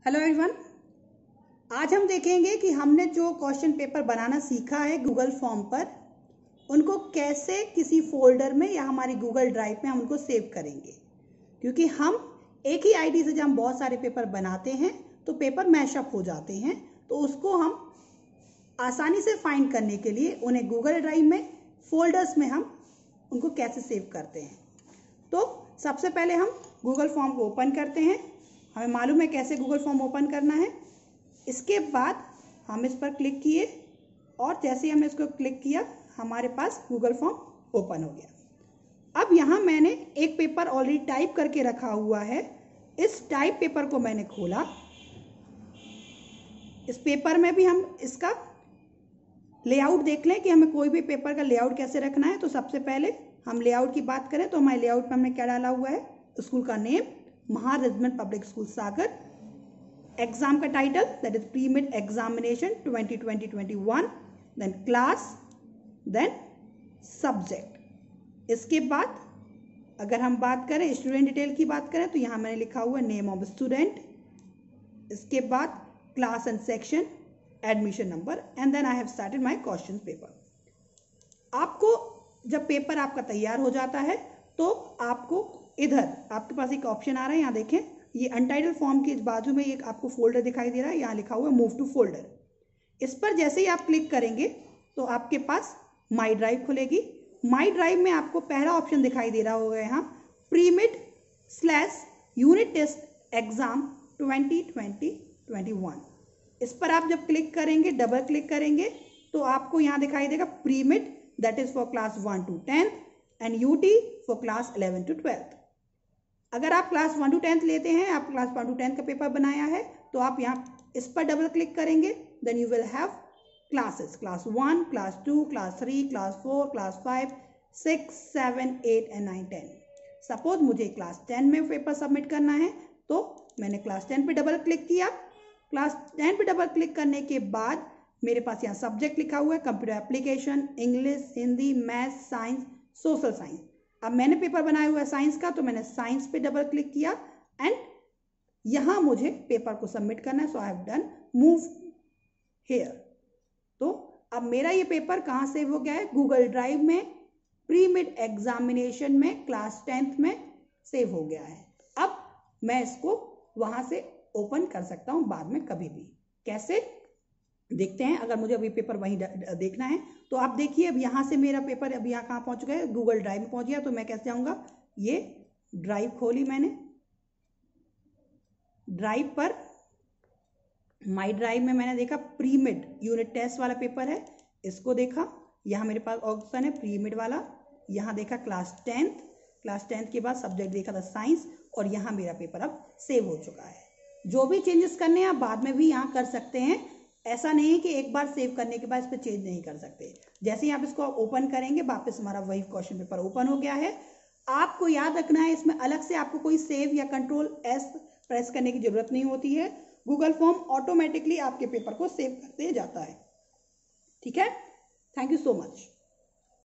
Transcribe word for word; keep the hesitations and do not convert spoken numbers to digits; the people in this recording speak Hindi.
हेलो एवरीवन, आज हम देखेंगे कि हमने जो क्वेश्चन पेपर बनाना सीखा है गूगल फॉर्म पर, उनको कैसे किसी फोल्डर में या हमारी गूगल ड्राइव में हम उनको सेव करेंगे। क्योंकि हम एक ही आईडी से जब हम बहुत सारे पेपर बनाते हैं तो पेपर मैशअप हो जाते हैं, तो उसको हम आसानी से फाइंड करने के लिए उन्हें गूगल ड्राइव में फोल्डर्स में हम उनको कैसे सेव करते हैं। तो सबसे पहले हम गूगल फॉर्म को ओपन करते हैं। हमें मालूम है कैसे गूगल फॉर्म ओपन करना है। इसके बाद हम इस पर क्लिक किए और जैसे ही हमने इसको क्लिक किया हमारे पास गूगल फॉर्म ओपन हो गया। अब यहाँ मैंने एक पेपर ऑलरेडी टाइप करके रखा हुआ है। इस टाइप पेपर को मैंने खोला। इस पेपर में भी हम इसका लेआउट देख लें कि हमें कोई भी पेपर का लेआउट कैसे रखना है। तो सबसे पहले हम लेआउट की बात करें तो हमारे लेआउट में हमने क्या डाला हुआ है, स्कूल का name Mahar resident public school Sagar, exam का title that is pre mid examination twenty twenty twenty one, then class, then subject. इसके बाद अगर हम बात करें स्टूडेंट डिटेल की बात करें तो यहाँ मैंने लिखा हुआ है नेम ऑफ स्टूडेंट, इसके बाद class and section, admission number, and then I have started my question paper. आपको जब पेपर आपका तैयार हो जाता है तो आपको इधर आपके पास एक ऑप्शन आ रहा है, यहाँ देखें, ये अनटाइटल फॉर्म के बाजू में एक आपको फोल्डर दिखाई दे रहा है, यहाँ लिखा हुआ है मूव टू फोल्डर। इस पर जैसे ही आप क्लिक करेंगे तो आपके पास माई ड्राइव खुलेगी। माई ड्राइव में आपको पहला ऑप्शन दिखाई दे रहा होगा यहाँ pre mid slash unit test exam twenty twenty twenty one. इस पर आप जब क्लिक करेंगे, डबल क्लिक करेंगे तो आपको यहाँ दिखाई देगा pre mid that is for class one to tenth and UT for class eleven to twelfth. अगर आप क्लास वन टू टेंथ लेते हैं, आप क्लास वन टू टेंथ का पेपर बनाया है तो आप यहाँ इस पर डबल क्लिक करेंगे, then you will have classes class one, class two, class three, class four, class five, six, seven, eight and nine, ten. Suppose मुझे क्लास टेन में पेपर सबमिट करना है तो मैंने क्लास टेन पे डबल क्लिक किया। क्लास टेन पे डबल क्लिक करने के बाद मेरे पास यहाँ सब्जेक्ट लिखा हुआ है computer application, English, Hindi, math, science, social science. अब मैंने पेपर बनाया हुआ है साइंस का तो मैंने साइंस पे डबल क्लिक किया एंड यहां मुझे पेपर को सबमिट करना है, so I have done move here. तो अब मेरा ये पेपर कहां सेव हो गया है, गूगल ड्राइव में प्री मिड एग्जामिनेशन में क्लास टेंथ में सेव हो गया है। अब मैं इसको वहां से ओपन कर सकता हूं बाद में कभी भी। कैसे देखते हैं। अगर मुझे अभी पेपर वहीं देखना है तो आप देखिए, अब यहाँ से मेरा पेपर अब यहाँ कहाँ पहुँच गया, गूगल ड्राइव में पहुँच गया। तो मैं कैसे जाऊँगा, ये ड्राइव खोली मैंने, ड्राइव पर माई ड्राइव में मैंने देखा प्री मिड यूनिट टेस्ट वाला पेपर है, इसको देखा। यहाँ मेरे पास ऑप्शन है प्री मिड वाला, यहाँ देखा क्लास टेंथ, क्लास टेंथ के बाद सब्जेक्ट देखा था साइंस, और यहाँ मेरा पेपर अब सेव हो चुका है। जो भी चेंजेस करने हैं आप बाद में भी यहाँ कर सकते हैं। ऐसा नहीं है कि एक बार सेव करने के बाद इस पर चेंज नहीं कर सकते। जैसे ही आप इसको ओपन करेंगे वापस हमारा वही क्वेश्चन पेपर ओपन हो गया है। आपको याद रखना है इसमें अलग से आपको कोई सेव या कंट्रोल एस प्रेस करने की जरूरत नहीं होती है। गूगल फॉर्म ऑटोमेटिकली आपके पेपर को सेव करते जाता है। ठीक है, थैंक यू सो मच।